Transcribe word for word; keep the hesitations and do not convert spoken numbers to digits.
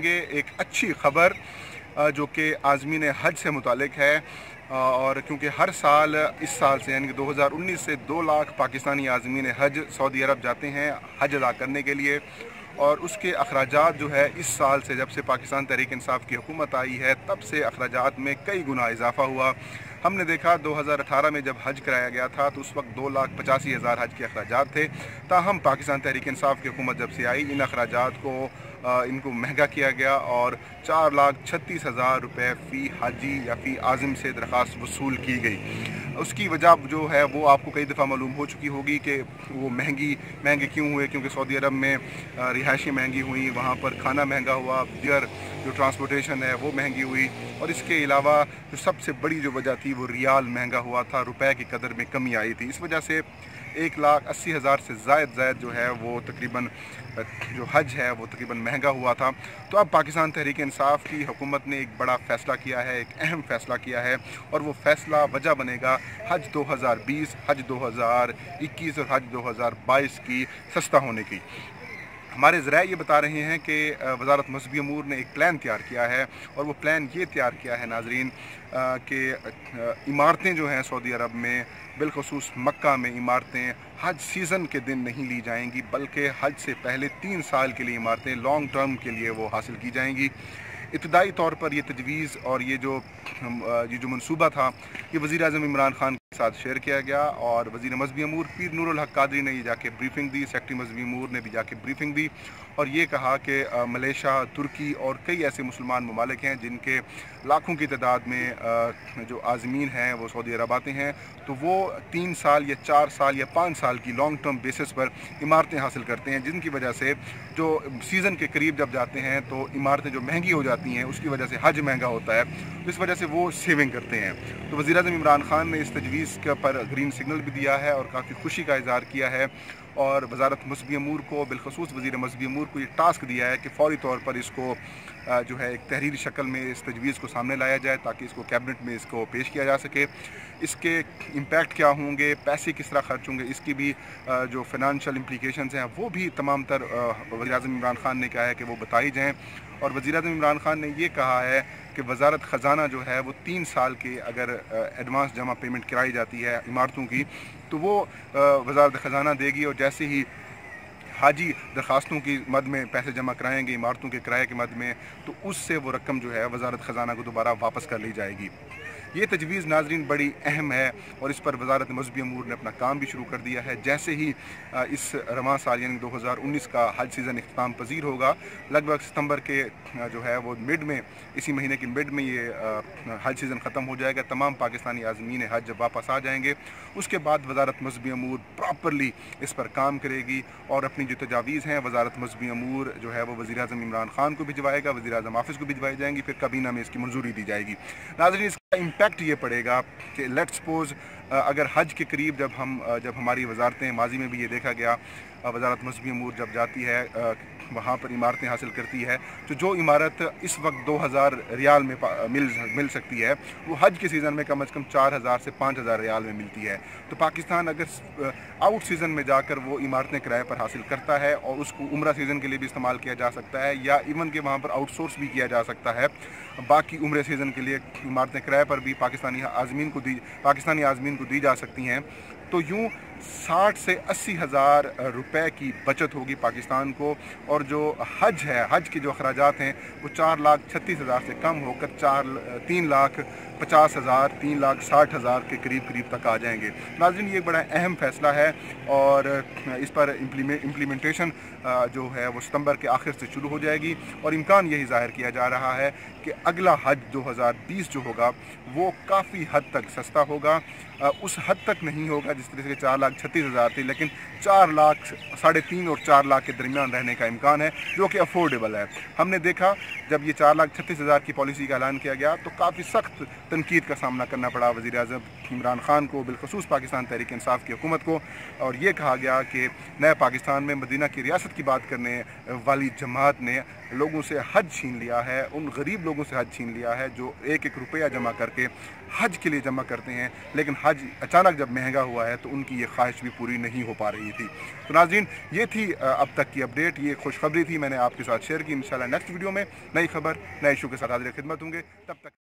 एक अच्छी ख़बर जो कि आज़मीन हज से मुतालिक है, और क्योंकि हर साल इस साल से यानी कि दो हज़ार उन्नीस से दो लाख पाकिस्तानी आज़मीन हज सऊदी अरब जाते हैं हज अदा करने के लिए। और उसके अखराजात जो है इस साल से जब से पाकिस्तान तहरीक इंसाफ की हुकूमत आई है तब से अखराजात में कई गुना इजाफा हुआ। हमने देखा दो हज़ार अठारह में जब हज कराया गया था तो उस वक्त दो लाख पचासी हज़ार हज के अखराजात थे। ताहम पाकिस्तान तहरीक इंसाफ की हुकूमत जब से आई इन अखराजात को आ, इनको महंगा किया गया और चार लाख छत्तीस हज़ार रुपये फ़ी हाजी या फ़ी आज़म से दरख्वास्त वसूल की गई। उसकी वजह जो है वो आपको कई दफ़ा मालूम हो चुकी होगी कि वो महंगी महंगे क्यों हुए, क्योंकि सऊदी अरब में रिहायशें महंगी हुई, वहाँ पर खाना महंगा हुआ, दीगर जो ट्रांसपोर्टेशन है वो महंगी हुई, और इसके अलावा जो सबसे बड़ी जो वजह थी वो रियाल महंगा हुआ था, रुपए की कदर में कमी आई थी। इस वजह से एक लाख अस्सी हज़ार से ज़ायद ज़ायद जो है वो तकरीबन जो हज है वो तकरीबन महंगा हुआ था। तो अब पाकिस्तान तहरीक इंसाफ की हुकूमत ने एक बड़ा फ़ैसला किया है, एक अहम फ़ैसला किया है, और वो फ़ैसला वजह बनेगा हज दो हज़ार बीस, हज दो हज़ार इक्कीस और हज दो हज़ार बाईस की सस्ता होने की। हमारे ज़राए ये बता रहे हैं कि वज़ारत मज़हबी अमूर ने एक प्लान तैयार किया है, और वो प्लान ये तैयार किया है नाज़रीन कि इमारतें जो हैं सऊदी अरब में, बिलखुसूस मक्का में इमारतें हज सीज़न के दिन नहीं ली जाएंगी, बल्कि हज से पहले तीन साल के लिए इमारतें लॉन्ग टर्म के लिए वो हासिल की जाएंगी। इब्तदाई तौर पर ये तजवीज़ और ये जो ये जो मनसूबा था ये वज़ीर आज़म इमरान खान के साथ शेयर किया गया, और वज़ीर मज़हबी अमूर पीर नूरुल हक कादरी ने ये जाके ब्रीफिंग दी, सेक्रेटरी मज़हबी अमूर ने भी जाके ब्रीफिंग दी, और ये कहा कि मलेशिया, तुर्की और कई ऐसे मुसलमान ममालिक हैं जिनके लाखों की तादाद में जो आज़मीन हैं वो सऊदी अरब आते हैं, तो वो तीन साल या चार साल या पाँच साल की लॉन्ग टर्म बेसिस पर इमारतें हासिल करते हैं, जिनकी वजह से जो सीज़न के करीब जब जाते हैं तो इमारतें जो महंगी हो जाती हैं उसकी वजह से हज महंगा होता है, तो इस वजह से वो सेविंग करते हैं। तो वज़ीर आज़म इमरान खान ने इस तजवीज़ के पर ग्रीन सिग्नल भी दिया है और काफ़ी खुशी का इज़हार किया है, और वज़ारत मज़हबी अमूर को, बिलखसूस वज़ीर मज़हबी अमूर को ये टास्क दिया है कि फ़ौरी तौर पर इसको जो है एक तहरीरी शक्ल में इस तजवीज़ को सामने लाया जाए ताकि इसको कैबिनेट में इसको पेश किया जा सके। इसके इम्पैक्ट क्या होंगे, पैसे किस तरह खर्च होंगे, इसकी भी जो फ़ाइनेंशियल इम्प्लिकेशंस हैं वो भी तमाम तर वज़ीर आज़म इमरान खान ने कहा है कि वो बताई जाएँ। और वज़ीर आज़म इमरान खान ने ये कहा है कि वज़ारत ख़जाना जो है वो तीन साल के अगर एडवांस जमा पेमेंट कराई जाती है इमारतों की तो वो वज़ारत ख़जाना देगी, और जैसे ही हाजी दरख्वास्तों की मद में पैसे जमा कराएंगे इमारतों के किराए के मद में, तो उससे वो रकम जो है वज़ारत ख़जाना को दोबारा वापस कर ली जाएगी। ये तजवीज़ नाज़रीन बड़ी अहम है, और इस पर वज़ारत मज़हबी अमूर ने अपना काम भी शुरू कर दिया है। जैसे ही इस रवां साल यानी दो हज़ार उन्नीस का हज सीज़न इख्तिताम पजीर होगा, लगभग सितंबर के जो है वो मिड में, इसी महीने की मिड में ये हज सीज़न ख़त्म हो जाएगा, तमाम पाकिस्तानी आज़मीन हज जब वापस आ जाएंगे उसके बाद वज़ारत मज़हबी अमूर प्रॉपरली इस पर काम करेगी, और अपनी जो तजावीज़ हैं वज़ारत मज़हबी अमूर जो है वो वज़ीर आज़म इमरान खान को भिजवाएगा, वज़ीर आज़म ऑफिस को भिजवाई जाएंगी, फिर काबीना में इसकी मंजूरी दी जाएगी। नाज़रीन इसका इम्पैक्ट ये पड़ेगा कि लेट्स सपोज अगर हज के करीब जब हम जब हमारी वजारतें, माजी में भी ये देखा गया, वज़ारत मज़हबी अमूर जब जाती है वहाँ पर इमारतें हासिल करती है, तो जो इमारत इस वक्त दो हज़ार रियाल में मिल मिल सकती है वो हज के सीज़न में कम अज़ कम चार हज़ार से पाँच हज़ार रियाल में मिलती है। तो पाकिस्तान अगर आउट सीज़न में जाकर वो इमारतें किराए पर हासिल करता है और उसको उम्रा सीज़न के लिए भी इस्तेमाल किया जा सकता है, या इवन के वहाँ पर आउटसोर्स भी किया जा सकता है, बाकी उम्रे सीज़न के लिए इमारतें किराए पर भी पाकिस्तानी आज़मीन को दी पाकिस्तानी आज़मीन को दी जा सकती हैं। तो यूँ साठ से अस्सी हज़ार रुपये की बचत होगी पाकिस्तान को, और जो हज है, हज के जो अखराजात हैं वो चार लाख छत्तीस हज़ार से कम होकर चार तीन लाख पचास हज़ार तीन लाख साठ हज़ार के करीब करीब तक आ जाएंगे। नाज़रीन ये एक बड़ा अहम फ़ैसला है, और इस पर इम्प्लीमेंटेशन जो है वो सितंबर के आखिर से शुरू हो जाएगी, और इम्कान यही ज़ाहिर किया जा रहा है कि अगला हज दो हज़ार बीस जो होगा वो काफ़ी हद तक सस्ता होगा। उस हद तक नहीं होगा जिस तरह से चार लाख छत्तीस हज़ार थी, लेकिन चार लाख साढ़े तीन और चार लाख के दरमियान रहने का इम्कान है, जो कि अफोर्डेबल है। हमने देखा जब ये चार लाख छत्तीस हज़ार की पॉलिसी का ऐलान किया गया तो काफ़ी सख्त तनकीद का सामना करना पड़ा वज़ीर आज़म इमरान खान को, बिलखसूस पाकिस्तान तहरीक इंसाफ की हुकूमत को, और ये कहा गया कि नए पाकिस्तान में मदीना की रियासत की बात करने वाली जमात ने लोगों से हज छीन लिया है, उन गरीब लोगों से हज छीन लिया है जो एक एक रुपया जमा करके हज के लिए जमा करते हैं, लेकिन हज अचानक जब महंगा हुआ है तो उनकी ये ख्वाहिश भी पूरी नहीं हो पा रही थी। तो नाज़रीन, ये थी अब तक की अपडेट, ये खुशखबरी थी, मैंने आपके साथ शेयर की। इंशाल्लाह नेक्स्ट वीडियो में नई खबर नए इशू के साथ हाजिर खिदमत होंगे। तब तक